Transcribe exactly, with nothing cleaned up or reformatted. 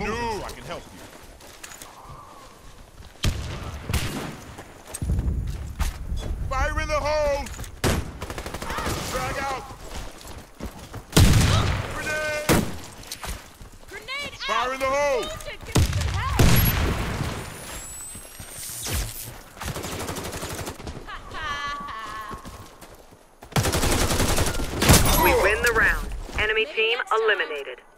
moving so I can help you. Fire in the hole! Drag out! Grenade! Grenade out! Fire in the hole! Wounded. Give me some help! We win the round. Enemy team eliminated.